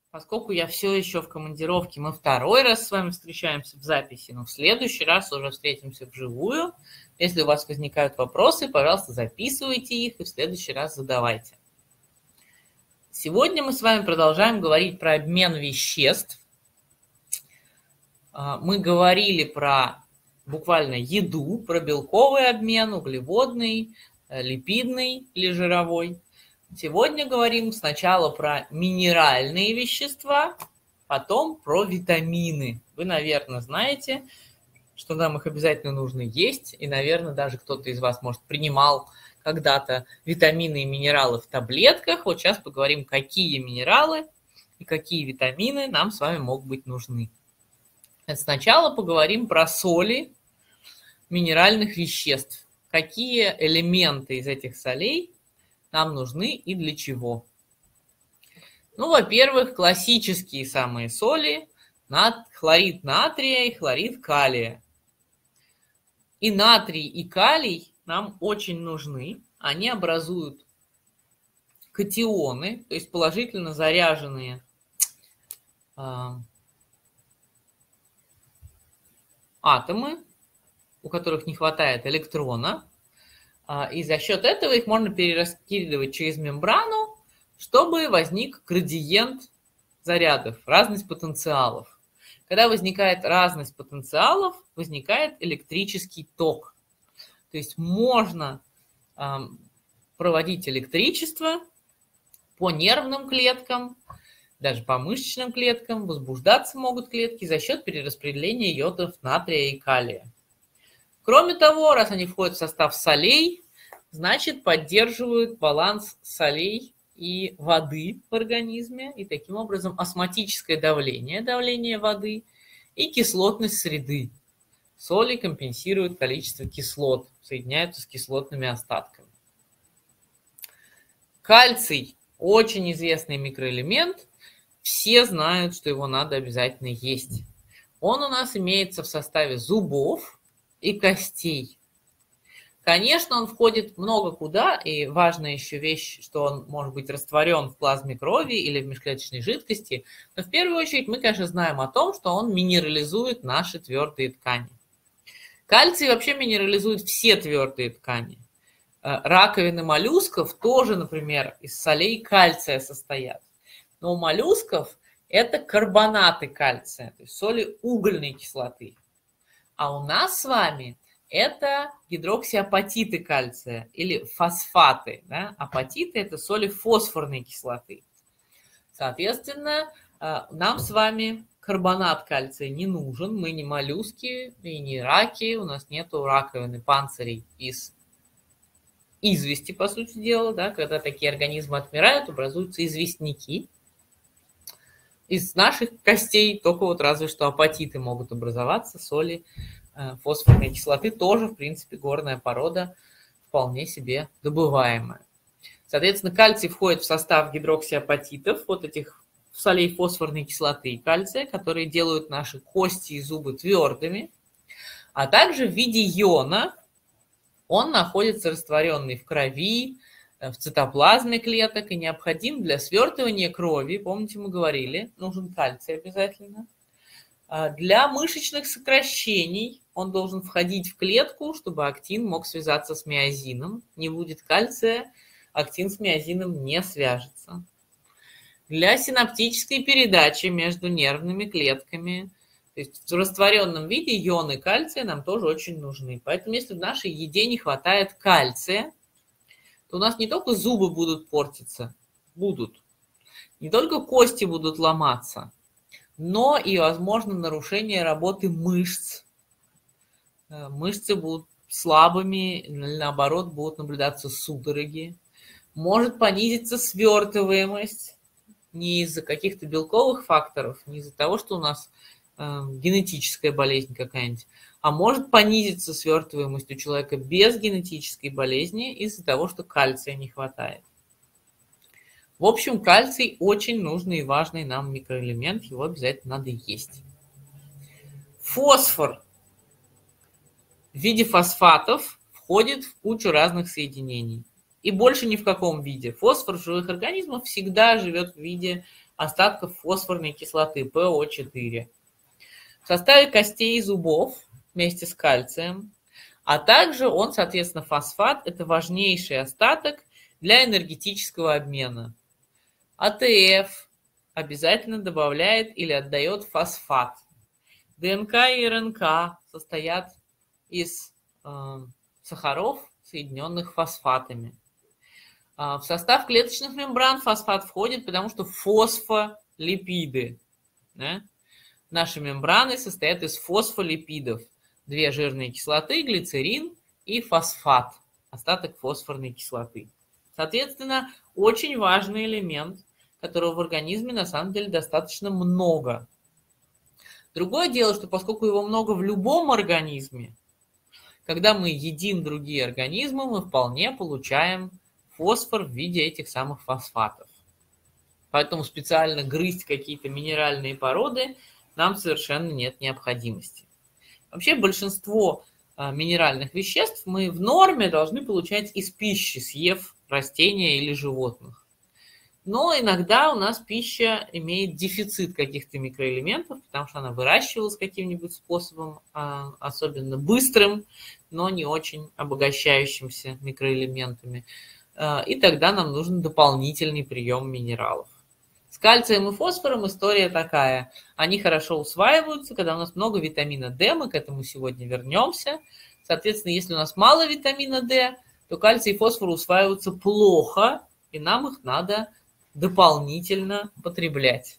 Поскольку я все еще в командировке, мы второй раз с вами встречаемся в записи, но в следующий раз уже встретимся вживую. Если у вас возникают вопросы, пожалуйста, записывайте их и в следующий раз задавайте. Сегодня мы с вами продолжаем говорить про обмен веществ. Мы говорили про буквально еду, про белковый обмен, углеводный, липидный или жировой. Сегодня говорим сначала про минеральные вещества, потом про витамины. Вы, наверное, знаете, что нам их обязательно нужно есть, и, наверное, даже кто-то из вас, может, принимал когда-то витамины и минералы в таблетках. Вот сейчас поговорим, какие минералы и какие витамины нам с вами могут быть нужны. Сначала поговорим про соли минеральных веществ. Какие элементы из этих солей нам нужны и для чего? Ну, во-первых, классические самые соли, хлорид натрия и хлорид калия. И натрий, и калий нам очень нужны. Они образуют катионы, то есть положительно заряженные атомы, у которых не хватает электрона. И за счет этого их можно перераскидывать через мембрану, чтобы возник градиент зарядов, разность потенциалов. Когда возникает разность потенциалов, возникает электрический ток. То есть можно проводить электричество по нервным клеткам, даже по мышечным клеткам, возбуждаться могут клетки за счет перераспределения йодов натрия и калия. Кроме того, раз они входят в состав солей, значит, поддерживают баланс солей и воды в организме, и таким образом осмотическое давление воды и кислотность среды. Соли компенсируют количество кислот, соединяются с кислотными остатками. Кальций – очень известный микроэлемент, все знают, что его надо обязательно есть. Он у нас имеется в составе зубов и костей. Конечно, он входит много куда, и важная еще вещь, что он может быть растворен в плазме крови или в межклеточной жидкости, но в первую очередь мы, конечно, знаем о том, что он минерализует наши твердые ткани. Кальций вообще минерализует все твердые ткани. Раковины моллюсков тоже, например, из солей кальция состоят. Но у моллюсков это карбонаты кальция, то есть соли угольной кислоты. А у нас с вами это гидроксиапатиты кальция или фосфаты. Да? Апатиты – это соли фосфорной кислоты. Соответственно, нам с вами карбонат кальция не нужен. Мы не моллюски и не раки. У нас нету раковины панцирей из извести, по сути дела. Да? Когда такие организмы отмирают, образуются известняки. Из наших костей только вот разве что апатиты могут образоваться, соли фосфорной кислоты тоже, в принципе, горная порода вполне себе добываемая. Соответственно, кальций входит в состав гидроксиапатитов, вот этих солей фосфорной кислоты и кальция, которые делают наши кости и зубы твердыми, а также в виде иона он находится растворенный в крови, в цитоплазме клеток и необходим для свертывания крови. Помните, мы говорили, нужен кальций обязательно. Для мышечных сокращений он должен входить в клетку, чтобы актин мог связаться с миозином. Не будет кальция, актин с миозином не свяжется. Для синаптической передачи между нервными клетками, то есть в растворенном виде ионы кальция нам тоже очень нужны. Поэтому если в нашей еде не хватает кальция, то у нас не только зубы будут портиться, не только кости будут ломаться, но и, возможно, нарушение работы мышц. Мышцы будут слабыми, наоборот, будут наблюдаться судороги. Может понизиться свертываемость не из-за каких-то белковых факторов, не из-за того, что у нас генетическая болезнь какая-нибудь, а может понизиться свертываемость у человека без генетической болезни из-за того, что кальция не хватает. В общем, кальций очень нужный и важный нам микроэлемент, его обязательно надо есть. Фосфор в виде фосфатов входит в кучу разных соединений. И больше ни в каком виде. Фосфор в живых организмах всегда живет в виде остатков фосфорной кислоты ПО4. В составе костей и зубов вместе с кальцием, а также он, соответственно, фосфат – это важнейший остаток для энергетического обмена. АТФ обязательно добавляет или отдает фосфат. ДНК и РНК состоят из сахаров, соединенных фосфатами. В состав клеточных мембран фосфат входит, потому что фосфолипиды. Да? Наши мембраны состоят из фосфолипидов. 2 жирные кислоты, глицерин и фосфат, остаток фосфорной кислоты. Соответственно, очень важный элемент, которого в организме на самом деле достаточно много. Другое дело, что поскольку его много в любом организме, когда мы едим другие организмы, мы вполне получаем фосфор в виде этих самых фосфатов. Поэтому специально грызть какие-то минеральные породы нам совершенно нет необходимости. Вообще большинство минеральных веществ мы в норме должны получать из пищи, съев растения или животных. Но иногда у нас пища имеет дефицит каких-то микроэлементов, потому что она выращивалась каким-нибудь способом, особенно быстрым, но не очень обогащающимся микроэлементами. И тогда нам нужен дополнительный прием минералов. С кальцием и фосфором история такая. Они хорошо усваиваются, когда у нас много витамина D, мы к этому сегодня вернемся. Соответственно, если у нас мало витамина D, то кальций и фосфор усваиваются плохо, и нам их надо дополнительно потреблять.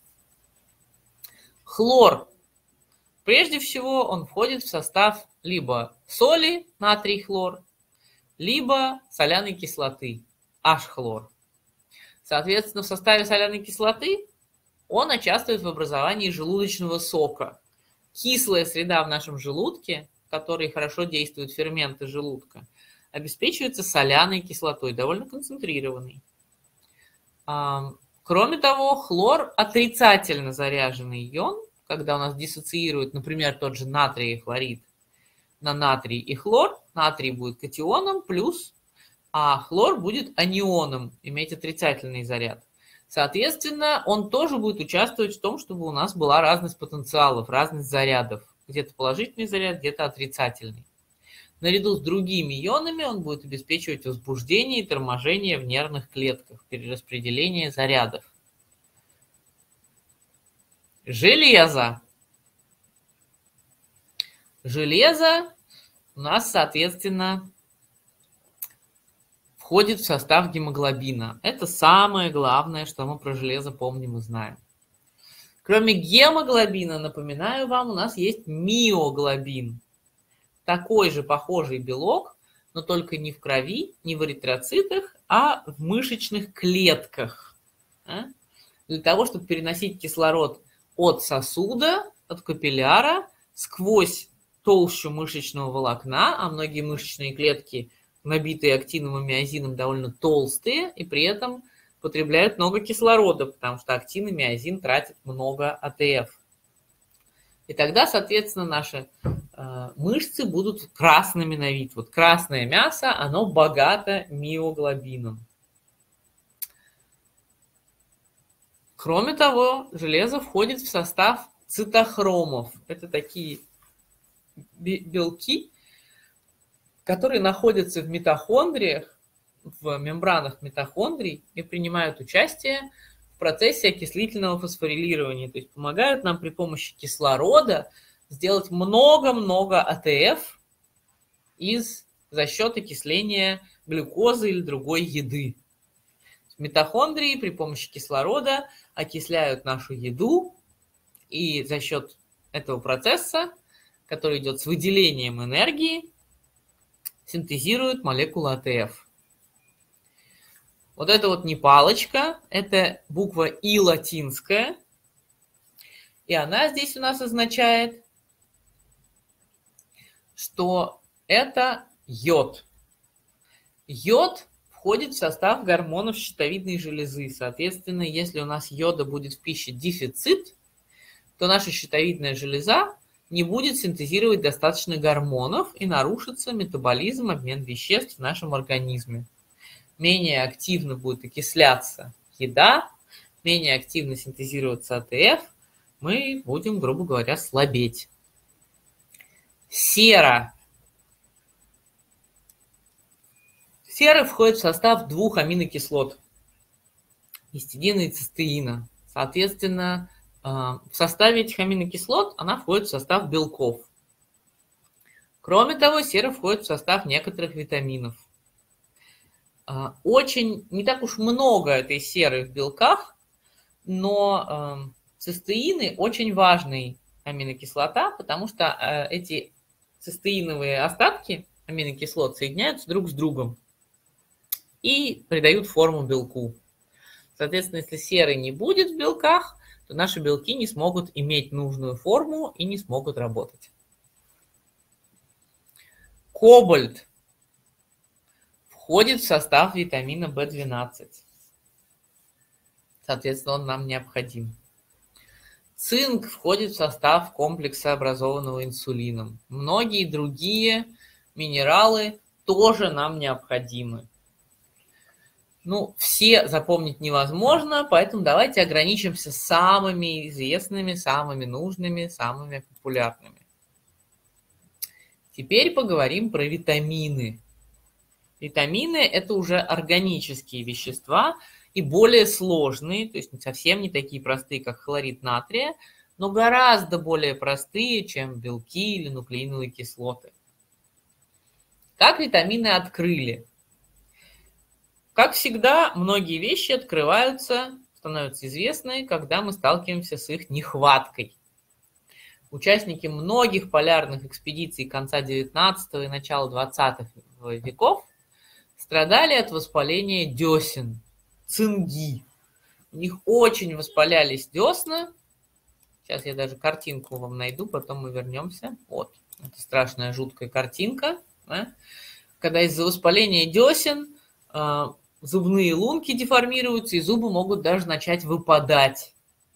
Хлор. Прежде всего, он входит в состав либо соли, натрий хлор, либо соляной кислоты, H-хлор. Соответственно, в составе соляной кислоты он участвует в образовании желудочного сока. Кислая среда в нашем желудке, в которой хорошо действуют ферменты желудка, обеспечивается соляной кислотой, довольно концентрированной. Кроме того, хлор отрицательно заряженный ион, когда у нас диссоциирует, например, тот же натрий и хлорид на натрий и хлор, натрий будет катионом плюс, а хлор будет анионом, иметь отрицательный заряд. Соответственно, он тоже будет участвовать в том, чтобы у нас была разность потенциалов, разность зарядов. Где-то положительный заряд, где-то отрицательный. Наряду с другими ионами он будет обеспечивать возбуждение и торможение в нервных клетках, перераспределение зарядов. Железо. Железо у нас, соответственно, входит в состав гемоглобина. Это самое главное, что мы про железо помним и знаем. Кроме гемоглобина, напоминаю вам, у нас есть миоглобин. Такой же похожий белок, но только не в крови, не в эритроцитах, а в мышечных клетках. Для того, чтобы переносить кислород от сосуда, от капилляра, сквозь толщу мышечного волокна, а многие мышечные клетки, набитые актином и миозином, довольно толстые, и при этом потребляют много кислорода, потому что актин и миозин тратят много АТФ. И тогда, соответственно, наши мышцы будут красными на вид. Вот красное мясо, оно богато миоглобином. Кроме того, железо входит в состав цитохромов. Это такие белки, которые находятся в митохондриях, в мембранах митохондрий и принимают участие в процессе окислительного фосфорилирования. То есть помогают нам при помощи кислорода сделать много-много АТФ за счет окисления глюкозы или другой еды. Митохондрии при помощи кислорода окисляют нашу еду, и за счет этого процесса, который идет с выделением энергии, синтезируют молекулы АТФ. Вот это вот не палочка, это буква И латинская, и она здесь у нас означает, что это йод. Йод входит в состав гормонов щитовидной железы. Соответственно, если у нас йода будет в пище дефицит, то наша щитовидная железа не будет синтезировать достаточно гормонов и нарушится метаболизм, обмен веществ в нашем организме. Менее активно будет окисляться еда, менее активно синтезироваться АТФ, мы будем, грубо говоря, слабеть. Сера. Сера входит в состав двух аминокислот – гистидина и цистеина. Соответственно, в составе этих аминокислот она входит в состав белков. Кроме того, сера входит в состав некоторых витаминов. Очень, не так уж много этой серы в белках, но цистеины очень важный аминокислота, потому что эти цистеиновые остатки аминокислот соединяются друг с другом и придают форму белку. Соответственно, если серы не будет в белках, то наши белки не смогут иметь нужную форму и не смогут работать. Кобальт входит в состав витамина В12. Соответственно, он нам необходим. Цинк входит в состав комплекса, образованного инсулином. Многие другие минералы тоже нам необходимы. Ну, все запомнить невозможно, поэтому давайте ограничимся самыми известными, самыми нужными, самыми популярными. Теперь поговорим про витамины. Витамины – это уже органические вещества и более сложные, то есть совсем не такие простые, как хлорид натрия, но гораздо более простые, чем белки или нуклеиновые кислоты. Как витамины открыли? Как всегда, многие вещи открываются, становятся известны, когда мы сталкиваемся с их нехваткой. Участники многих полярных экспедиций конца 19 и начала 20 веков страдали от воспаления десен, цинги. У них очень воспалялись десна. Сейчас я даже картинку вам найду, потом мы вернемся. Вот, это страшная, жуткая картинка. Да? Когда из-за воспаления десен зубные лунки деформируются, и зубы могут даже начать выпадать.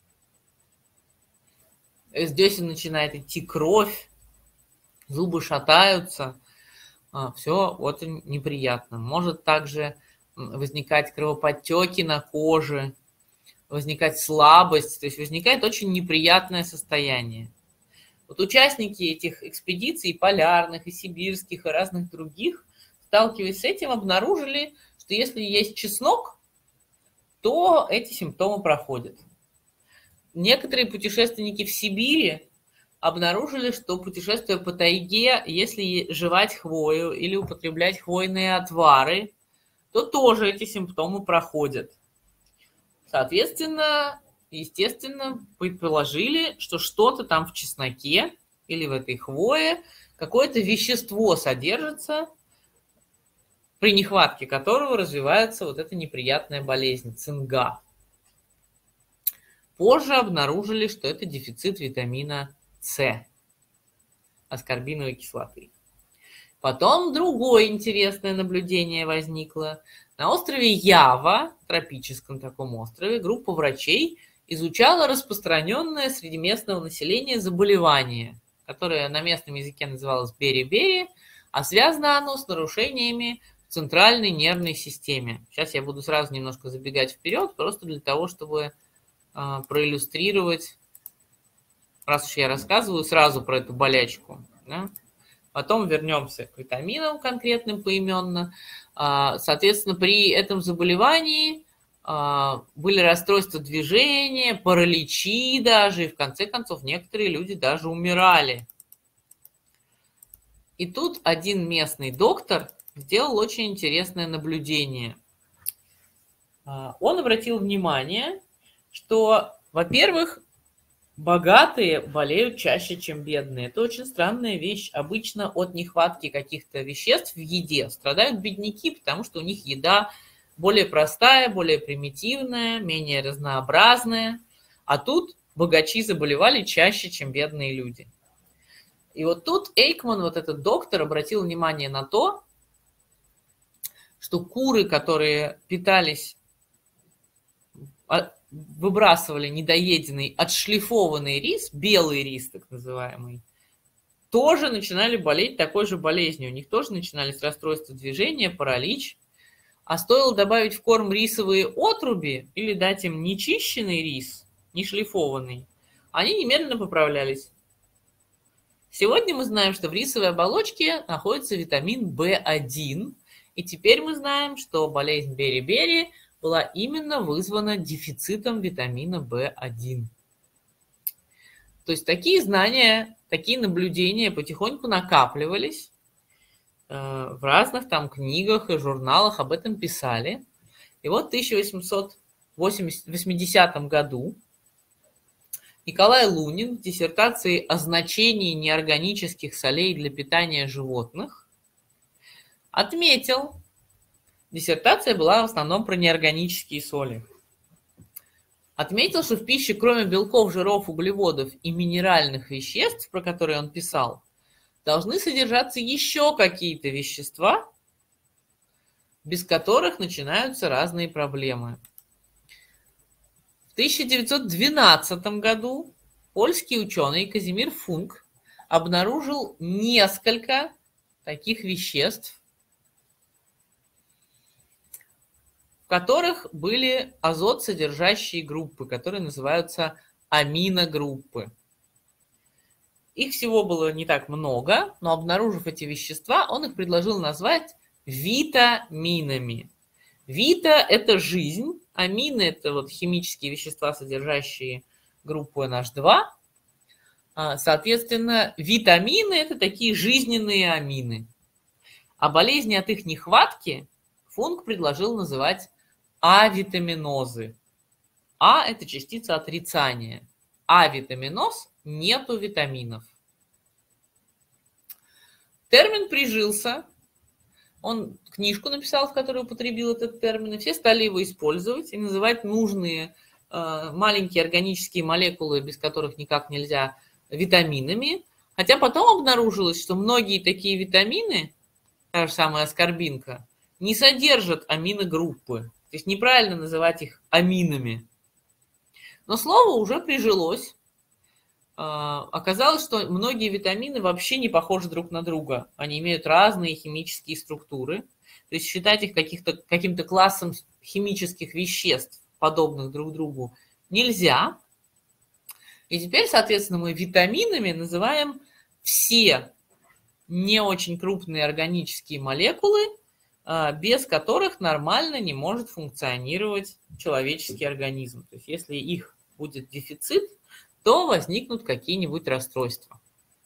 Из десен начинает идти кровь, зубы шатаются. Все очень неприятно. Может также возникать кровоподтеки на коже, возникать слабость, то есть возникает очень неприятное состояние. Вот участники этих экспедиций, полярных, и сибирских, и разных других, сталкиваясь с этим, обнаружили, что если есть чеснок, то эти симптомы проходят. Некоторые путешественники в Сибири обнаружили, что, путешествуя по тайге, если жевать хвою или употреблять хвойные отвары, то тоже эти симптомы проходят. Соответственно, естественно, предположили, что что-то там в чесноке или в этой хвое, какое-то вещество содержится, при нехватке которого развивается вот эта неприятная болезнь – цинга. Позже обнаружили, что это дефицит витамина С, аскорбиновой кислоты. Потом другое интересное наблюдение возникло. На острове Ява, тропическом таком острове, группа врачей изучала распространенное среди местного населения заболевание, которое на местном языке называлось бери-бери, а связано оно с нарушениями в центральной нервной системе. Сейчас я буду сразу немножко забегать вперед, просто для того, чтобы проиллюстрировать, раз уж я рассказываю сразу про эту болячку. Да? Потом вернемся к витаминам конкретным поименно. Соответственно, при этом заболевании были расстройства движения, параличи даже, и в конце концов некоторые люди даже умирали. И тут один местный доктор сделал очень интересное наблюдение. Он обратил внимание, что, во-первых, богатые болеют чаще, чем бедные. Это очень странная вещь. Обычно от нехватки каких-то веществ в еде страдают бедняки, потому что у них еда более простая, более примитивная, менее разнообразная. А тут богачи заболевали чаще, чем бедные люди. И вот тут Эйкман, вот этот доктор, обратил внимание на то, что куры, которые питались, выбрасывали недоеденный, отшлифованный рис, белый рис так называемый, тоже начинали болеть такой же болезнью. У них тоже начинались расстройства движения, паралич. А стоило добавить в корм рисовые отруби или дать им нечищенный рис, не шлифованный, они немедленно поправлялись. Сегодня мы знаем, что в рисовой оболочке находится витамин В1, и теперь мы знаем, что болезнь бери-бери была именно вызвана дефицитом витамина В1. То есть такие знания, такие наблюдения потихоньку накапливались. В разных там книгах и журналах об этом писали. И вот в 1880 году Николай Лунин в диссертации о значении неорганических солей для питания животных отметил, диссертация была в основном про неорганические соли, отметил, что в пище, кроме белков, жиров, углеводов и минеральных веществ, про которые он писал, должны содержаться еще какие-то вещества, без которых начинаются разные проблемы. В 1912 году польский ученый Казимир Функ обнаружил несколько таких веществ, в которых были азот содержащие группы, которые называются аминогруппы. Их всего было не так много, но обнаружив эти вещества, он их предложил назвать витаминами. Вита – это жизнь, амины – это вот химические вещества, содержащие группу NH2. Соответственно, витамины – это такие жизненные амины. А болезни от их нехватки Функ предложил называть авитаминозы. А – это частица отрицания. Авитаминоз – нету витаминов. Термин прижился. Он книжку написал, в которой употребил этот термин, и все стали его использовать и называть нужные маленькие органические молекулы, без которых никак нельзя, витаминами. Хотя потом обнаружилось, что многие такие витамины, та же самая аскорбинка, не содержат аминогруппы. То есть неправильно называть их аминами. Но слово уже прижилось. Оказалось, что многие витамины вообще не похожи друг на друга. Они имеют разные химические структуры. То есть считать их каким-то классом химических веществ, подобных друг другу, нельзя. И теперь, соответственно, мы витаминами называем все не очень крупные органические молекулы, без которых нормально не может функционировать человеческий организм. То есть если их будет дефицит, то возникнут какие-нибудь расстройства.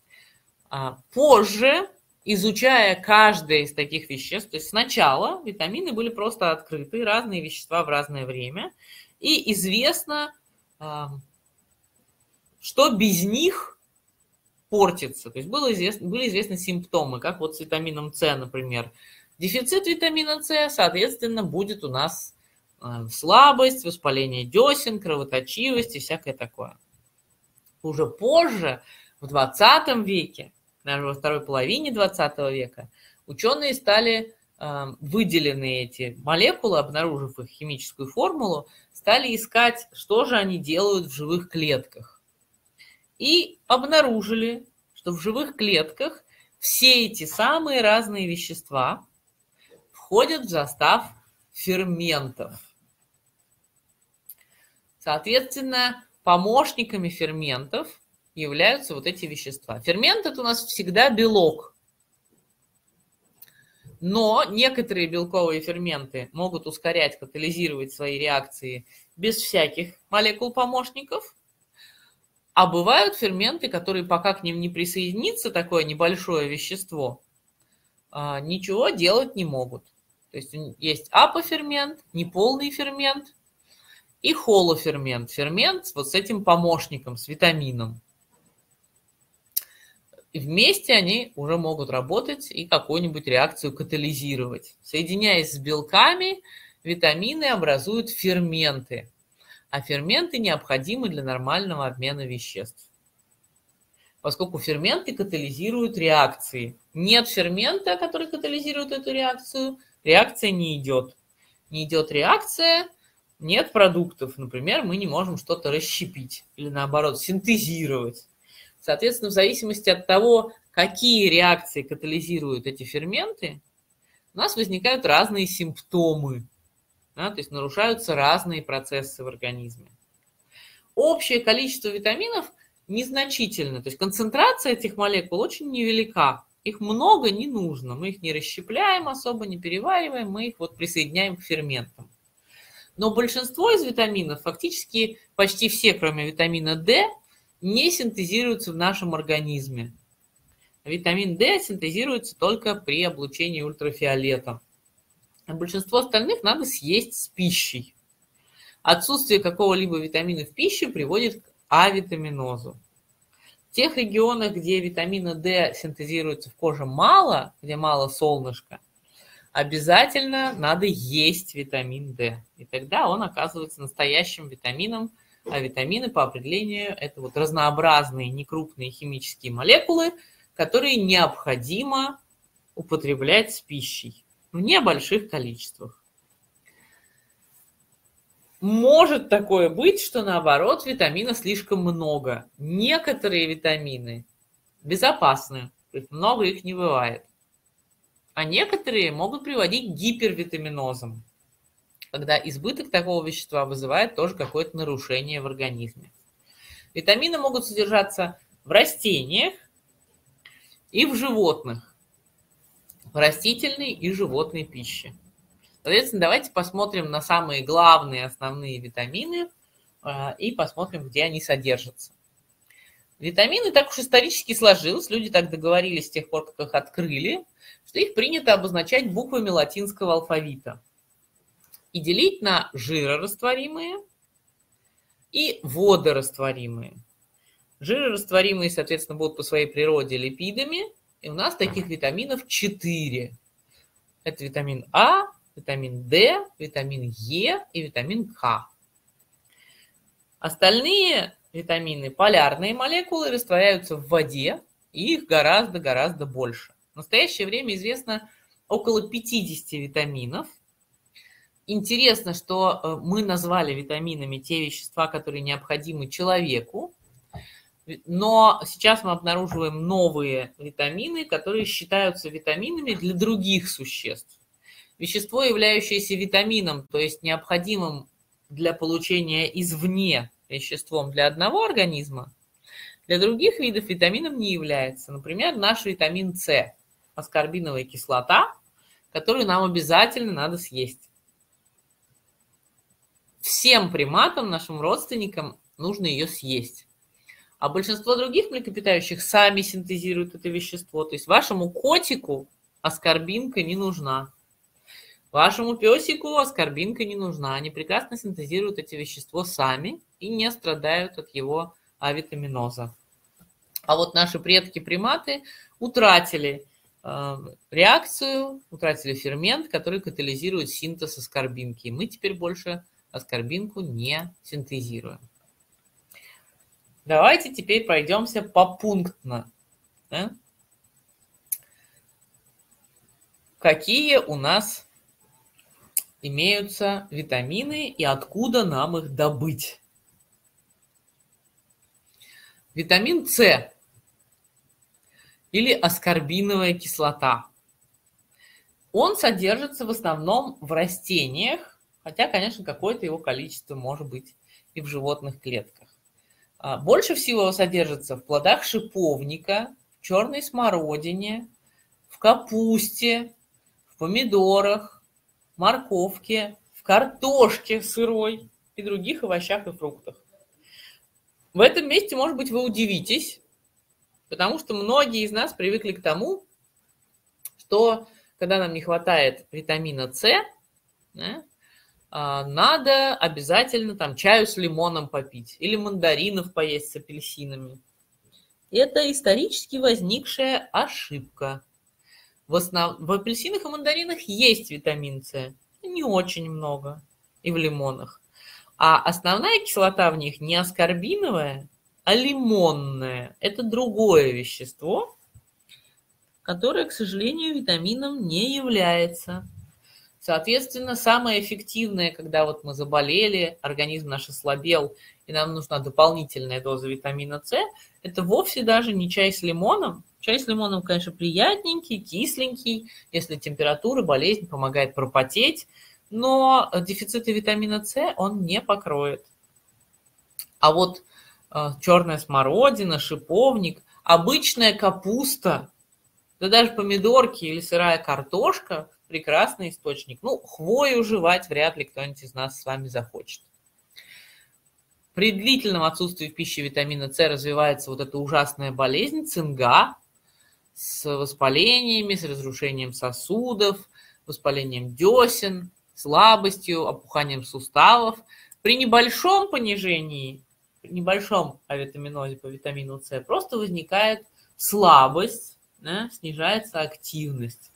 Позже, изучая каждое из таких веществ, то есть сначала витамины были просто открыты, разные вещества в разное время, и известно, что без них портится. То есть были известны симптомы, как вот с витамином С, например. Дефицит витамина С, соответственно, будет у нас слабость, воспаление десен, кровоточивость и всякое такое. Уже позже, в 20 веке, даже во второй половине 20 века, ученые стали выделенные эти молекулы, обнаружив их химическую формулу, стали искать, что же они делают в живых клетках. И обнаружили, что в живых клетках все эти самые разные вещества входят в состав ферментов. Соответственно, помощниками ферментов являются вот эти вещества. Фермент – это у нас всегда белок. Но некоторые белковые ферменты могут ускорять, катализировать свои реакции без всяких молекул-помощников. А бывают ферменты, которые пока к ним не присоединится такое небольшое вещество, ничего делать не могут. То есть есть апофермент, неполный фермент и холофермент. Фермент вот с этим помощником, с витамином. И вместе они уже могут работать и какую-нибудь реакцию катализировать. Соединяясь с белками, витамины образуют ферменты. А ферменты необходимы для нормального обмена веществ. Поскольку ферменты катализируют реакции. Нет фермента, который катализирует эту реакцию, реакция не идет. Не идет реакция, нет продуктов. Например, мы не можем что-то расщепить или наоборот синтезировать. Соответственно, в зависимости от того, какие реакции катализируют эти ферменты, у нас возникают разные симптомы, да, то есть нарушаются разные процессы в организме. Общее количество витаминов незначительно, то есть концентрация этих молекул очень невелика. Их много не нужно, мы их не расщепляем особо, не перевариваем, мы их вот присоединяем к ферментам. Но большинство из витаминов, фактически почти все, кроме витамина D, не синтезируются в нашем организме. Витамин D синтезируется только при облучении ультрафиолетом. А большинство остальных надо съесть с пищей. Отсутствие какого-либо витамина в пище приводит к авитаминозу. В тех регионах, где витамина D синтезируется в коже мало, где мало солнышка, обязательно надо есть витамин D. И тогда он оказывается настоящим витамином. А витамины по определению это вот разнообразные некрупные химические молекулы, которые необходимо употреблять с пищей в небольших количествах. Может такое быть, что наоборот витамина слишком много. Некоторые витамины безопасны, то есть много их не бывает. А некоторые могут приводить к гипервитаминозам, когда избыток такого вещества вызывает тоже какое-то нарушение в организме. Витамины могут содержаться в растениях и в животных, в растительной и животной пище. Соответственно, давайте посмотрим на самые главные основные витамины и посмотрим, где они содержатся. Витамины так уж исторически сложилось, люди так договорились с тех пор, как их открыли, что их принято обозначать буквами латинского алфавита и делить на жирорастворимые и водорастворимые. Жирорастворимые, соответственно, будут по своей природе липидами, и у нас таких витаминов 4. Это витамин А, витамин D, витамин Е и витамин К. Остальные витамины, полярные молекулы, растворяются в воде, и их гораздо-гораздо больше. В настоящее время известно около 50 витаминов. Интересно, что мы назвали витаминами те вещества, которые необходимы человеку, но сейчас мы обнаруживаем новые витамины, которые считаются витаминами для других существ. Вещество, являющееся витамином, то есть необходимым для получения извне веществом для одного организма, для других видов витамином не является. Например, наш витамин С, аскорбиновая кислота, которую нам обязательно надо съесть. Всем приматам, нашим родственникам, нужно ее съесть. А большинство других млекопитающих сами синтезируют это вещество. То есть вашему котику аскорбинка не нужна. Вашему песику аскорбинка не нужна. Они прекрасно синтезируют эти вещества сами и не страдают от его авитаминоза. А вот наши предки-приматы утратили реакцию, утратили фермент, который катализирует синтез аскорбинки. И мы теперь больше аскорбинку не синтезируем. Давайте теперь пройдемся попунктно. Да? Какие у нас имеются витамины и откуда нам их добыть? Витамин С или аскорбиновая кислота. Он содержится в основном в растениях, хотя, конечно, какое-то его количество может быть и в животных клетках. Больше всего содержится в плодах шиповника, в черной смородине, в капусте, в помидорах, в морковке, в картошке сырой и других овощах и фруктах. В этом месте, может быть, вы удивитесь, потому что многие из нас привыкли к тому, что когда нам не хватает витамина С, да, надо обязательно там чаю с лимоном попить или мандаринов поесть с апельсинами. Это исторически возникшая ошибка. В апельсинах и мандаринах есть витамин С, не очень много, и в лимонах. А основная кислота в них не аскорбиновая, а лимонная. Это другое вещество, которое, к сожалению, витамином не является. Соответственно, самое эффективное, когда вот мы заболели, организм наш ослабел, и нам нужна дополнительная доза витамина С, это вовсе даже не чай с лимоном. Чай с лимоном, конечно, приятненький, кисленький, если температура, болезнь помогает пропотеть, но дефициты витамина С он не покроет. А вот черная смородина, шиповник, обычная капуста, да даже помидорки или сырая картошка – прекрасный источник. Ну, хвою жевать вряд ли кто-нибудь из нас с вами захочет. При длительном отсутствии в пище витамина С развивается вот эта ужасная болезнь цинга с воспалениями, с разрушением сосудов, воспалением десен, слабостью, опуханием суставов. При небольшом понижении, при небольшом авитаминозе по витамину С просто возникает слабость, да, снижается активность.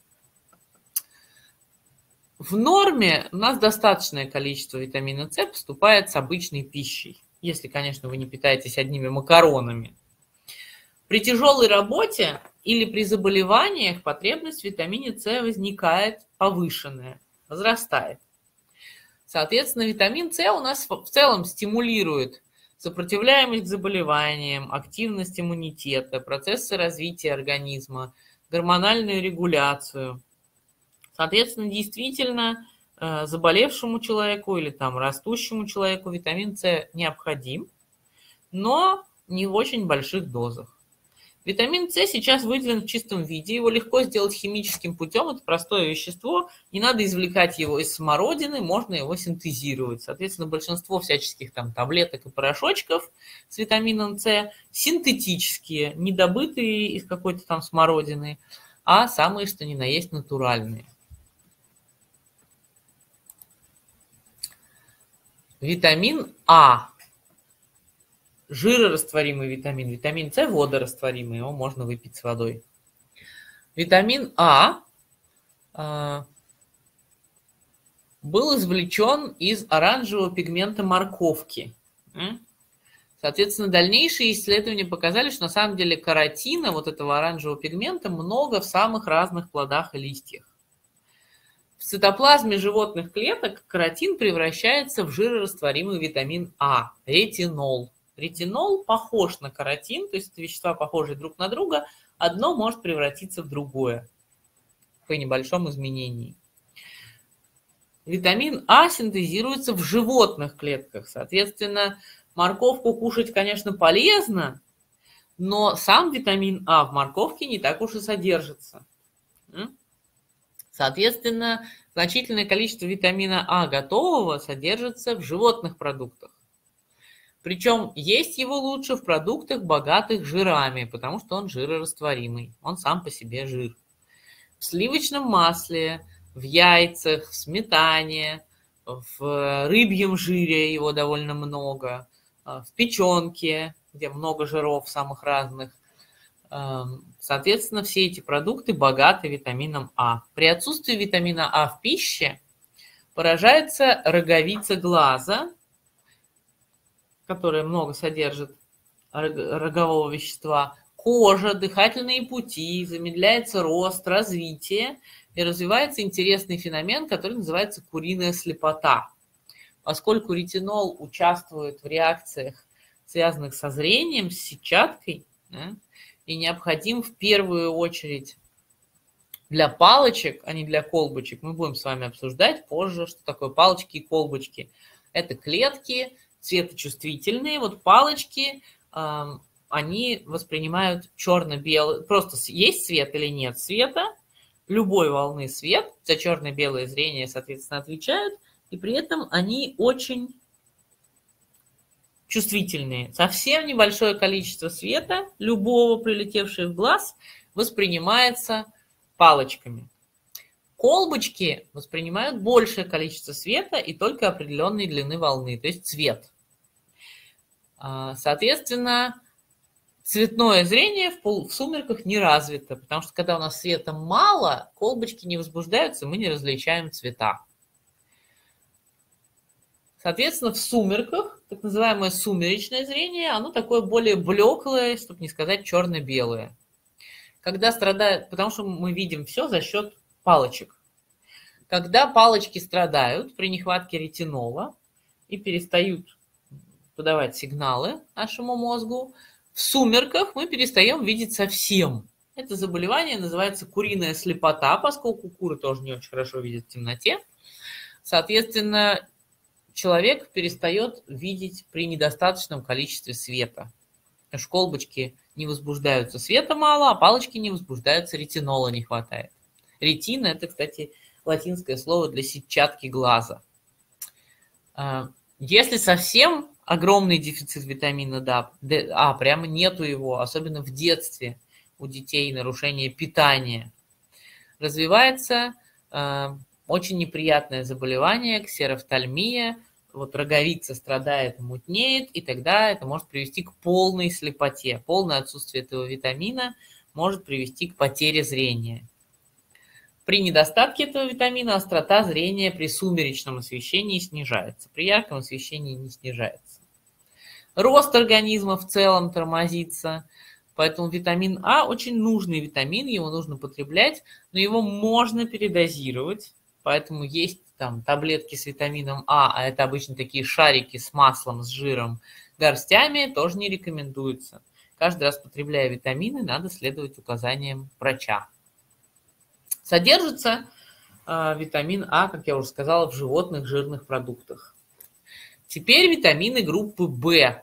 В норме у нас достаточное количество витамина С поступает с обычной пищей, если, конечно, вы не питаетесь одними макаронами. При тяжелой работе или при заболеваниях потребность в витамине С возникает повышенная, возрастает. Соответственно, витамин С у нас в целом стимулирует сопротивляемость к заболеваниям, активность иммунитета, процессы развития организма, гормональную регуляцию. Соответственно, действительно, заболевшему человеку или там растущему человеку витамин С необходим, но не в очень больших дозах. Витамин С сейчас выделен в чистом виде, его легко сделать химическим путем, это простое вещество, не надо извлекать его из смородины, можно его синтезировать. Соответственно, большинство всяческих там таблеток и порошочков с витамином С синтетические, не добытые из какой-то там смородины, а самые что ни на есть натуральные. Витамин А. Жирорастворимый витамин. Витамин С водорастворимый, его можно выпить с водой. Витамин А был извлечен из оранжевого пигмента морковки. Соответственно, дальнейшие исследования показали, что на самом деле каротина, вот этого оранжевого пигмента, много в самых разных плодах и листьях. В цитоплазме животных клеток каротин превращается в жирорастворимый витамин А, ретинол. Ретинол похож на каротин, то есть это вещества похожие друг на друга, одно может превратиться в другое при небольшом изменении. Витамин А синтезируется в животных клетках, соответственно, морковку кушать, конечно, полезно, но сам витамин А в морковке не так уж и содержится. Соответственно, значительное количество витамина А готового содержится в животных продуктах. Причем есть его лучше в продуктах, богатых жирами, потому что он жирорастворимый, он сам по себе жир. В сливочном масле, в яйцах, в сметане, в рыбьем жире его довольно много, в печенке, где много жиров самых разных. Соответственно, все эти продукты богаты витамином А. При отсутствии витамина А в пище поражается роговица глаза, которая много содержит рогового вещества, кожа, дыхательные пути, замедляется рост, развитие и развивается интересный феномен, который называется куриная слепота. Поскольку ретинол участвует в реакциях, связанных со зрением, с сетчаткой, да, и необходим в первую очередь для палочек, а не для колбочек. Мы будем с вами обсуждать позже, что такое палочки и колбочки. Это клетки цветочувствительные. Вот палочки, они воспринимают черно-белый, просто есть свет или нет света, любой волны свет, за черно-белое зрение, соответственно, отвечают, и при этом они очень чувствительные. Совсем небольшое количество света, любого прилетевшего в глаз, воспринимается палочками. Колбочки воспринимают большее количество света и только определенной длины волны, то есть цвет. Соответственно, цветное зрение в сумерках не развито, потому что когда у нас света мало, колбочки не возбуждаются, мы не различаем цвета. Соответственно, в сумерках, так называемое сумеречное зрение, оно такое более блеклое, чтобы не сказать черно-белое. Когда страдает, потому что мы видим все за счет палочек. Когда палочки страдают при нехватке ретинола и перестают подавать сигналы нашему мозгу, в сумерках мы перестаем видеть совсем. Это заболевание называется куриная слепота, поскольку куры тоже не очень хорошо видят в темноте. Соответственно, человек перестает видеть при недостаточном количестве света. Потому что колбочки не возбуждаются, света мало, а палочки не возбуждаются, ретинола не хватает. Ретина – это, кстати, латинское слово для сетчатки глаза. Если совсем огромный дефицит витамина D, прямо нету его, особенно в детстве у детей нарушение питания, развивается очень неприятное заболевание, ксерофтальмия, вот роговица страдает, мутнеет, и тогда это может привести к полной слепоте. Полное отсутствие этого витамина может привести к потере зрения. При недостатке этого витамина острота зрения при сумеречном освещении снижается, при ярком освещении не снижается. Рост организма в целом тормозится, поэтому витамин А очень нужный витамин, его нужно потреблять, но его можно передозировать, поэтому есть там таблетки с витамином А это обычно такие шарики с маслом, с жиром, горстями, тоже не рекомендуется. Каждый раз, потребляя витамины, надо следовать указаниям врача. Содержится витамин А, как я уже сказала, в животных жирных продуктах. Теперь витамины группы В.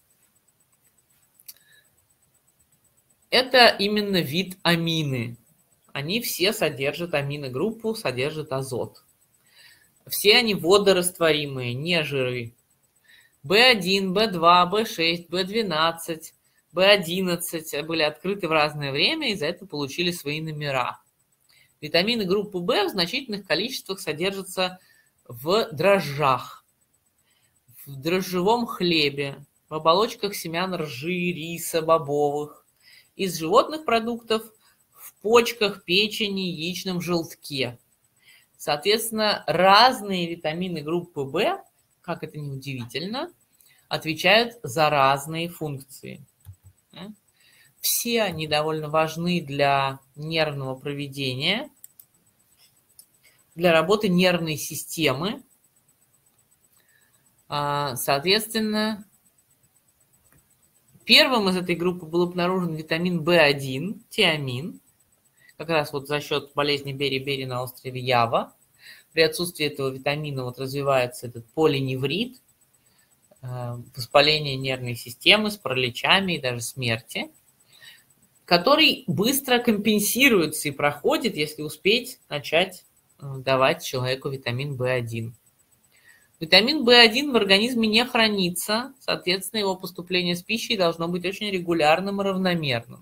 Это именно вид амины. Они все содержат аминогруппу, содержат азот. Все они водорастворимые, не жиры. В1, В2, В6, В12, В11 были открыты в разное время и за это получили свои номера. Витамины группы В в значительных количествах содержатся в дрожжах, в дрожжевом хлебе, в оболочках семян ржи, риса, бобовых, из животных продуктов, в почках, печени, яичном желтке. Соответственно, разные витамины группы В, как это ни удивительно, отвечают за разные функции. Все они довольно важны для нервного поведения, для работы нервной системы. Соответственно, первым из этой группы был обнаружен витамин В1, тиамин, как раз вот за счет болезни бери-бери на острове Ява. При отсутствии этого витамина вот развивается этот полиневрит, воспаление нервной системы с параличами и даже смерти, который быстро компенсируется и проходит, если успеть начать давать человеку витамин В1. Витамин В1 в организме не хранится, соответственно, его поступление с пищей должно быть очень регулярным и равномерным.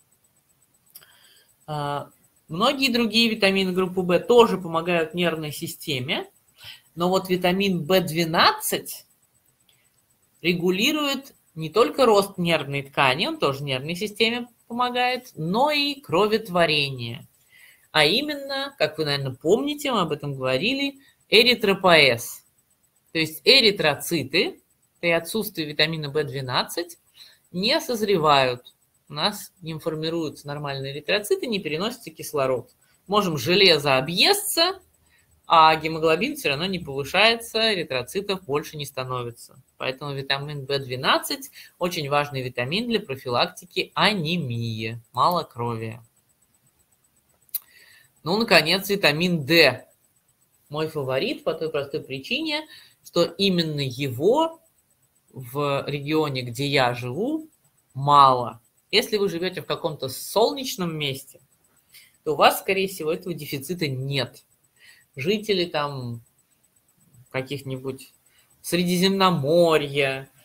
Многие другие витамины группы В тоже помогают нервной системе, но вот витамин В12 регулирует не только рост нервной ткани, он тоже нервной системе помогает, но и кроветворение. А именно, как вы, наверное, помните, мы об этом говорили, эритропоэз. То есть эритроциты при отсутствии витамина В12 не созревают. У нас не формируются нормальные эритроциты, не переносится кислород. Можем железо объесться, а гемоглобин все равно не повышается, эритроцитов больше не становится. Поэтому витамин В12 очень важный витамин для профилактики анемии, малокровия. Ну, наконец, витамин D. Мой фаворит по той простой причине, что именно его в регионе, где я живу, мало. Если вы живете в каком-то солнечном месте, то у вас, скорее всего, этого дефицита нет. Жители там каких-нибудь Средиземноморья,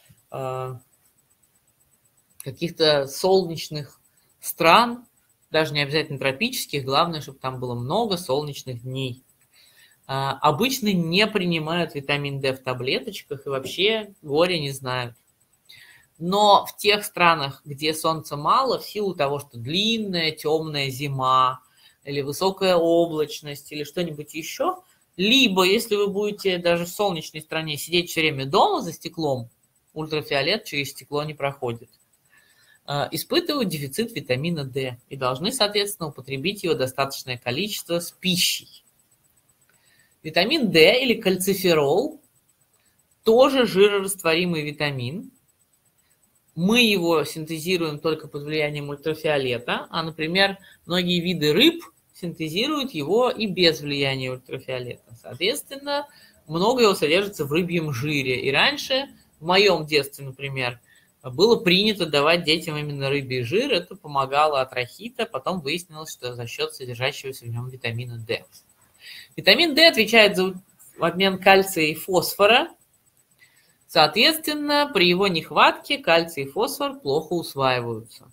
каких-то солнечных стран, даже не обязательно тропических, главное, чтобы там было много солнечных дней, обычно не принимают витамин D в таблеточках и вообще горя не знают. Но в тех странах, где солнца мало, в силу того, что длинная темная зима, или высокая облачность, или что-нибудь еще, либо, если вы будете даже в солнечной стране сидеть все время дома за стеклом, ультрафиолет через стекло не проходит, испытывают дефицит витамина D и должны, соответственно, употребить его достаточное количество с пищей. Витамин D или кальциферол тоже жирорастворимый витамин, Мы его синтезируем только под влиянием ультрафиолета, а, например, многие виды рыб синтезируют его и без влияния ультрафиолета. Соответственно, много его содержится в рыбьем жире. И раньше, в моем детстве, например, было принято давать детям именно рыбий жир. Это помогало от рахита. Потом выяснилось, что за счет содержащегося в нем витамина D. Витамин D отвечает за обмен кальция и фосфора. Соответственно, при его нехватке кальций и фосфор плохо усваиваются.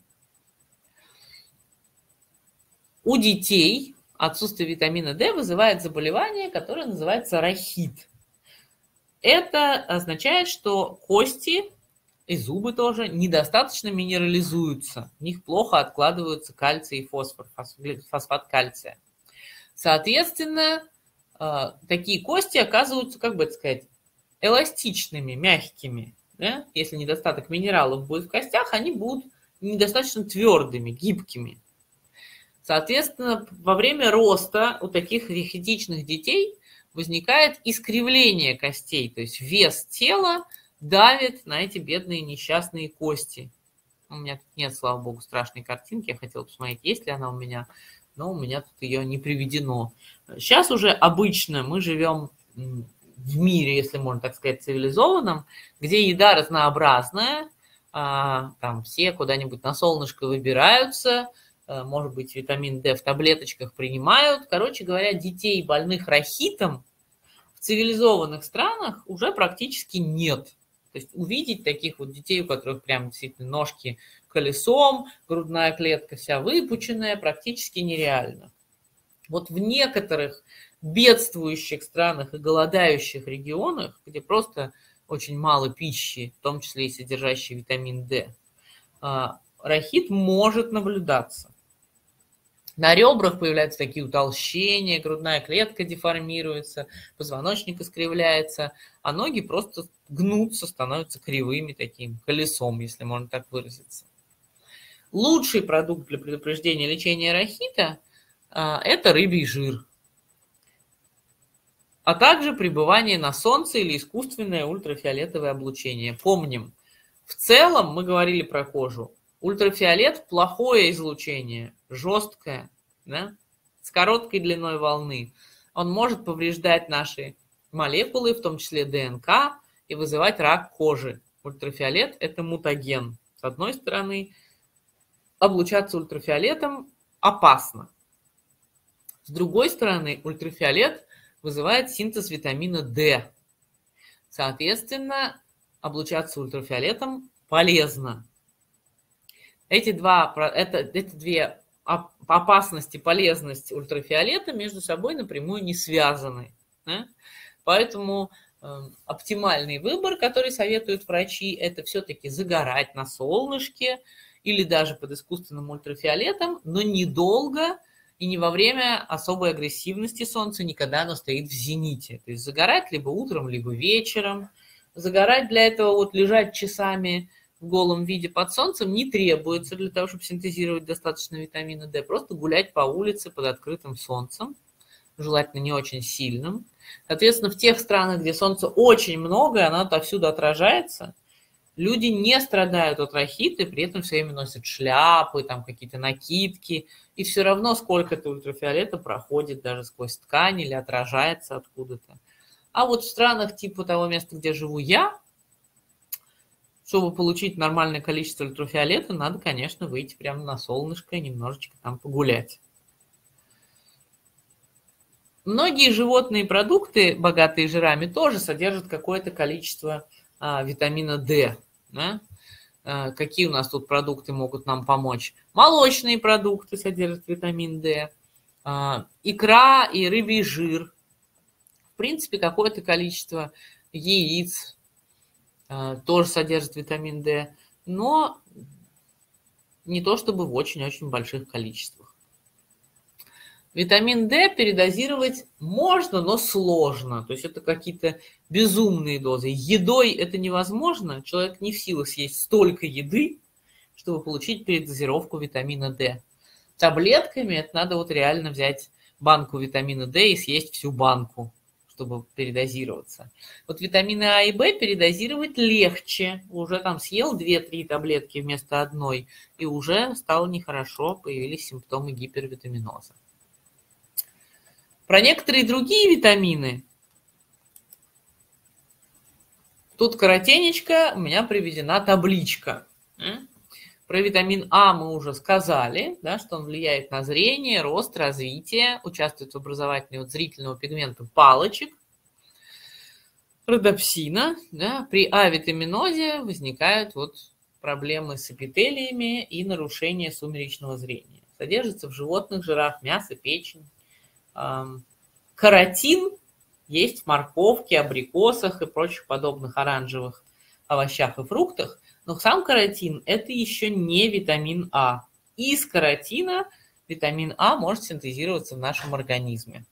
У детей отсутствие витамина D вызывает заболевание, которое называется рахит. Это означает, что кости и зубы тоже недостаточно минерализуются. В них плохо откладываются кальций и фосфор, фосфат кальция. Соответственно, такие кости оказываются, как бы это сказать, эластичными, мягкими. Да? Если недостаток минералов будет в костях, они будут недостаточно твердыми, гибкими. Соответственно, во время роста у таких рахитичных детей возникает искривление костей, то есть вес тела давит на эти бедные несчастные кости. У меня тут нет, слава богу, страшной картинки, я хотела посмотреть, есть ли она у меня, но у меня тут ее не приведено. Сейчас уже обычно мы живем в мире, если можно так сказать, цивилизованном, где еда разнообразная, там все куда-нибудь на солнышко выбираются, может быть, витамин D в таблеточках принимают. Короче говоря, детей, больных рахитом, в цивилизованных странах уже практически нет. То есть увидеть таких вот детей, у которых прям действительно ножки колесом, грудная клетка вся выпученная, практически нереально. Вот в некоторых бедствующих странах и голодающих регионах, где просто очень мало пищи, в том числе и содержащей витамин D, рахит может наблюдаться. На ребрах появляются такие утолщения, грудная клетка деформируется, позвоночник искривляется, а ноги просто гнутся, становятся кривыми таким колесом, если можно так выразиться. Лучший продукт для предупреждения лечения рахита – это рыбий жир, а также пребывание на солнце или искусственное ультрафиолетовое облучение. Помним, в целом мы говорили про кожу. Ультрафиолет – плохое излучение, жесткое, да, с короткой длиной волны. Он может повреждать наши молекулы, в том числе ДНК, и вызывать рак кожи. Ультрафиолет – это мутаген. С одной стороны, облучаться ультрафиолетом опасно. С другой стороны, ультрафиолет вызывает синтез витамина D. Соответственно, облучаться ультрафиолетом полезно. Эти две опасности, полезность ультрафиолета между собой напрямую не связаны. Да? Поэтому оптимальный выбор, который советуют врачи, это все-таки загорать на солнышке или даже под искусственным ультрафиолетом, но недолго и не во время особой агрессивности солнца, не когда оно стоит в зените. То есть загорать либо утром, либо вечером. Загорать для этого, вот лежать часами в голом виде под солнцем не требуется для того, чтобы синтезировать достаточно витамина D. Просто гулять по улице под открытым солнцем, желательно не очень сильным. Соответственно, в тех странах, где солнца очень много, и оно отовсюду отражается, люди не страдают от рахита, при этом все время носят шляпы, там какие-то накидки, и все равно сколько-то ультрафиолета проходит даже сквозь ткань или отражается откуда-то. А вот в странах типа того места, где живу я, чтобы получить нормальное количество ультрафиолета, надо, конечно, выйти прямо на солнышко и немножечко там погулять. Многие животные продукты, богатые жирами, тоже содержат какое-то количество витамина D. Да? Какие у нас тут продукты могут нам помочь? Молочные продукты содержат витамин D, икра и рыбий жир. В принципе, какое-то количество яиц тоже содержит витамин D, но не то чтобы в очень-очень больших количествах. Витамин D передозировать можно, но сложно. То есть это какие-то безумные дозы. Едой это невозможно. Человек не в силах съесть столько еды, чтобы получить передозировку витамина D. Таблетками это надо вот реально взять банку витамина D и съесть всю банку, чтобы передозироваться. Вот витамины А и В передозировать легче. Уже там съел 2-3 таблетки вместо одной, и уже стало нехорошо, появились симптомы гипервитаминоза. Про некоторые другие витамины. Тут коротенечко у меня приведена табличка. Про витамин А мы уже сказали, да, что он влияет на зрение, рост, развитие, участвует в образовании вот зрительного пигмента палочек, родопсина. Да. При А-витаминозе возникают вот проблемы с эпителиями и нарушение сумеречного зрения. Содержится в животных жирах, мясо, печень. Каротин есть в морковке, абрикосах и прочих подобных оранжевых овощах и фруктах. Но сам каротин – это еще не витамин А. Из каротина витамин А может синтезироваться в нашем организме.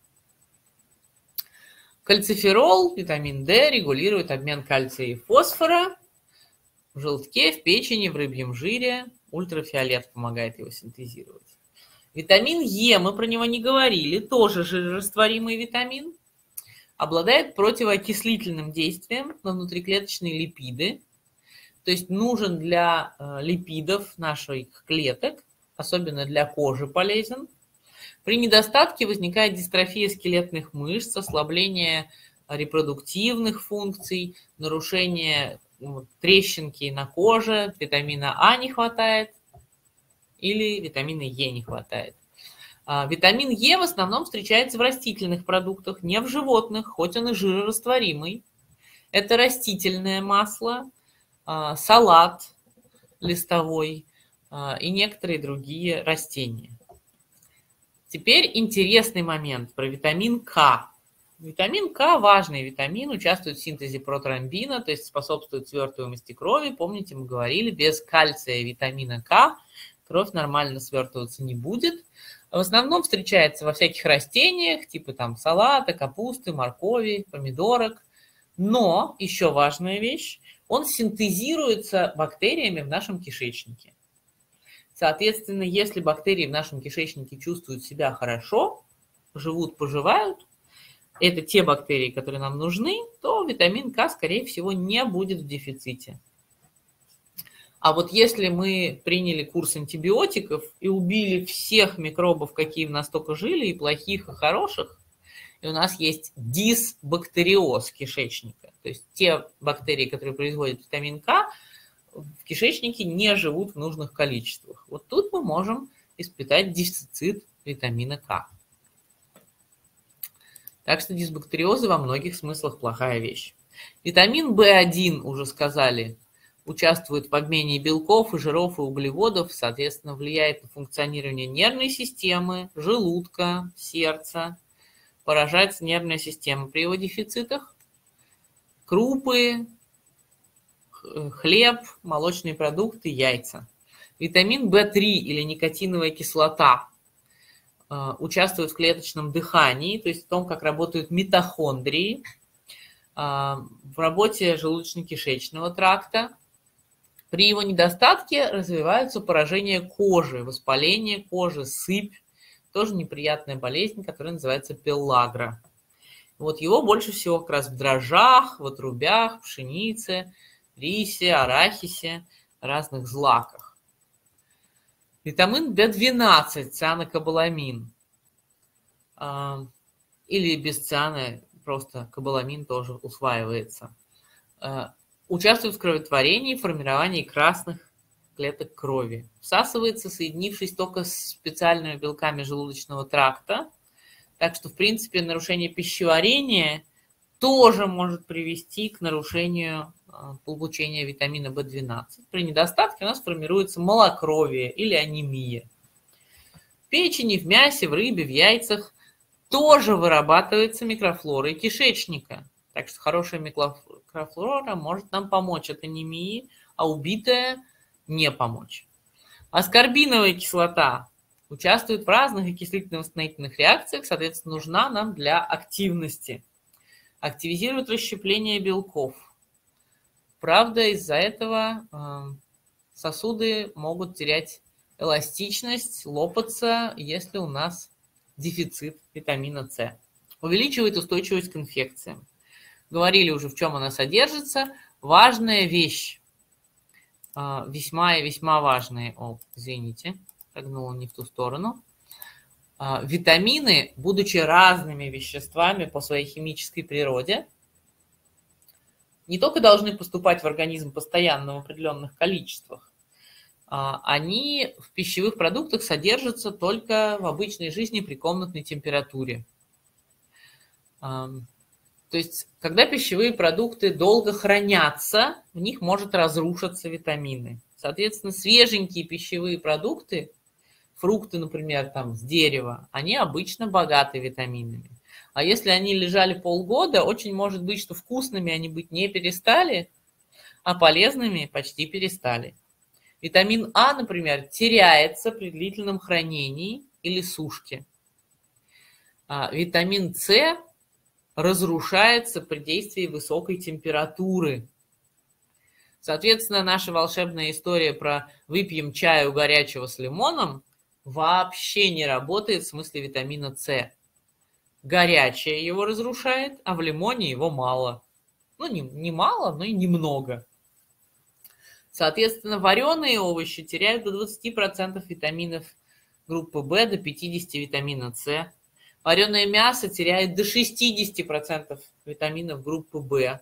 Кальциферол, витамин D, регулирует обмен кальция и фосфора в желтке, в печени, в рыбьем жире. Ультрафиолет помогает его синтезировать. Витамин Е, мы про него не говорили, тоже жирорастворимый витамин. Обладает противоокислительным действием на внутриклеточные липиды. То есть нужен для липидов наших клеток, особенно для кожи полезен. При недостатке возникает дистрофия скелетных мышц, ослабление репродуктивных функций, нарушение трещинки на коже, витамина А не хватает или витамина Е не хватает. Витамин Е в основном встречается в растительных продуктах, не в животных, хоть он и жирорастворимый. Это растительное масло, салат листовой и некоторые другие растения. Теперь интересный момент про витамин К. Витамин К – важный витамин, участвует в синтезе протромбина, то есть способствует свертываемости крови. Помните, мы говорили, без кальция и витамина К кровь нормально свертываться не будет. В основном встречается во всяких растениях, типа там салата, капусты, моркови, помидорок. Но, еще важная вещь, он синтезируется бактериями в нашем кишечнике. Соответственно, если бактерии в нашем кишечнике чувствуют себя хорошо, живут, поживают, это те бактерии, которые нам нужны, то витамин К, скорее всего, не будет в дефиците. А вот если мы приняли курс антибиотиков и убили всех микробов, какие в нас только жили, и плохих, и хороших, и у нас есть дисбактериоз кишечника, то есть те бактерии, которые производят витамин К, в кишечнике не живут в нужных количествах. Вот тут мы можем испытать дефицит витамина К. Так что дисбактериозы во многих смыслах плохая вещь. Витамин В1, уже сказали, участвует в обмене белков и жиров и углеводов, соответственно, влияет на функционирование нервной системы, желудка, сердца, поражается нервная система при его дефицитах. Крупы, хлеб, молочные продукты, яйца. Витамин В3 или никотиновая кислота участвует в клеточном дыхании, то есть в том, как работают митохондрии, в работе желудочно-кишечного тракта. При его недостатке развиваются поражения кожи, воспаление кожи, сыпь, тоже неприятная болезнь, которая называется пеллагра. Вот его больше всего как раз в дрожжах, в отрубях, пшенице, рисе, арахисе, разных злаках. Витамин В12, цианокобаламин, или без циана, просто кобаламин тоже усваивается. Участвует в кроветворении, формировании красных клеток крови. Всасывается, соединившись только с специальными белками желудочного тракта. Так что, в принципе, нарушение пищеварения тоже может привести к нарушению получения витамина В12. При недостатке у нас формируется малокровие или анемия. В печени, в мясе, в рыбе, в яйцах тоже вырабатывается микрофлорой кишечника. Так что хорошая микрофлора может нам помочь от анемии, а убитая не помочь. Аскорбиновая кислота участвует в разных окислительно-восстановительных реакциях, соответственно, нужна нам для активности. Активизирует расщепление белков. Правда, из-за этого сосуды могут терять эластичность, лопаться, если у нас дефицит витамина С. увеличивает устойчивость к инфекциям. Говорили уже, в чем она содержится. Важная вещь. Весьма и весьма важная. Извините, шагнула не в ту сторону. Витамины, будучи разными веществами по своей химической природе, не только должны поступать в организм постоянно в определенных количествах, они в пищевых продуктах содержатся только в обычной жизни при комнатной температуре. То есть, когда пищевые продукты долго хранятся, в них может разрушиться витамины. Соответственно, свеженькие пищевые продукты, фрукты, например, там, с дерева, они обычно богаты витаминами. А если они лежали полгода, очень может быть, что вкусными они быть не перестали, а полезными почти перестали. Витамин А, например, теряется при длительном хранении или сушке. Витамин С разрушается при действии высокой температуры. Соответственно, наша волшебная история про выпьем чаю горячего с лимоном вообще не работает в смысле витамина С. Горячее его разрушает, а в лимоне его мало. Ну, не мало, но и немного. Соответственно, вареные овощи теряют до 20% витаминов группы В, до 50% витамина С. Вареное мясо теряет до 60% витаминов группы В.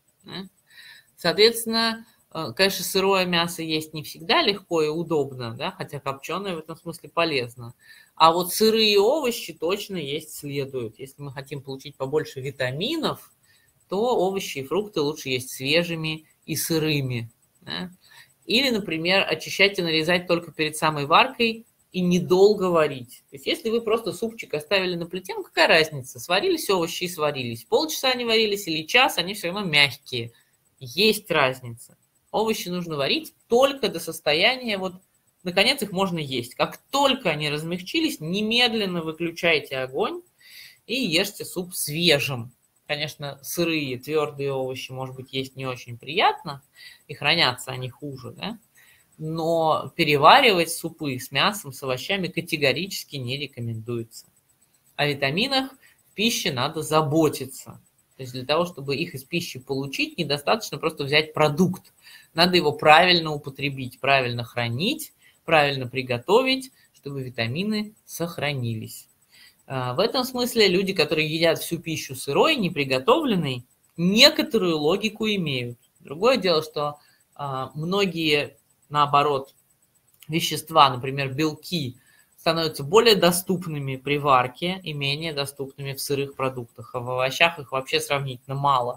Соответственно, конечно, сырое мясо есть не всегда легко и удобно, да, хотя копченое в этом смысле полезно. А вот сырые овощи точно есть следует. Если мы хотим получить побольше витаминов, то овощи и фрукты лучше есть свежими и сырыми. Да. Или, например, очищать и нарезать только перед самой варкой и недолго варить. То есть если вы просто супчик оставили на плите, ну какая разница, сварились овощи и сварились. Полчаса они варились или час, они все равно мягкие. Есть разница. Овощи нужно варить только до состояния, вот, наконец, их можно есть. Как только они размягчились, немедленно выключайте огонь и ешьте суп свежим. Конечно, сырые, твердые овощи, может быть, есть не очень приятно, и хранятся они хуже, да? Но переваривать супы с мясом, с овощами категорически не рекомендуется. О витаминах в пище надо заботиться. То есть для того, чтобы их из пищи получить, недостаточно просто взять продукт. Надо его правильно употребить, правильно хранить, правильно приготовить, чтобы витамины сохранились. В этом смысле люди, которые едят всю пищу сырой, неприготовленной, некоторую логику имеют. Другое дело, что многие, наоборот, вещества, например, белки, становятся более доступными при варке и менее доступными в сырых продуктах. А в овощах их вообще сравнительно мало.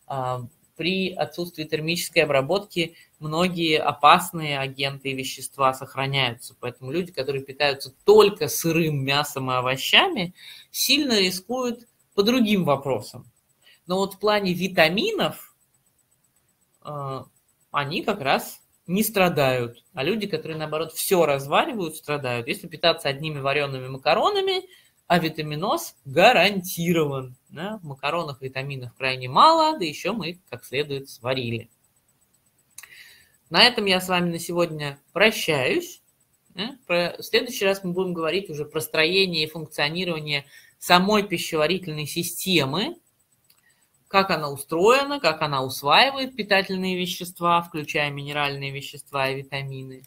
При отсутствии термической обработки многие опасные агенты и вещества сохраняются. Поэтому люди, которые питаются только сырым мясом и овощами, сильно рискуют по другим вопросам. Но вот в плане витаминов они как раз не страдают. А люди, которые, наоборот, все разваривают, страдают. Если питаться одними вареными макаронами, авитаминоз гарантирован. Да? В макаронах витаминов крайне мало, да еще мы их как следует сварили. На этом я с вами на сегодня прощаюсь. В следующий раз мы будем говорить уже про строение и функционирование самой пищеварительной системы, как она устроена, как она усваивает питательные вещества, включая минеральные вещества и витамины.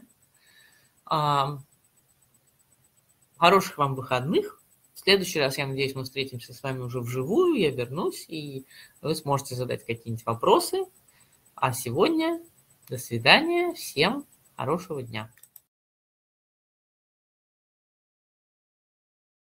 Хороших вам выходных. В следующий раз, я надеюсь, мы встретимся с вами уже вживую, я вернусь, и вы сможете задать какие-нибудь вопросы. А сегодня до свидания, всем хорошего дня.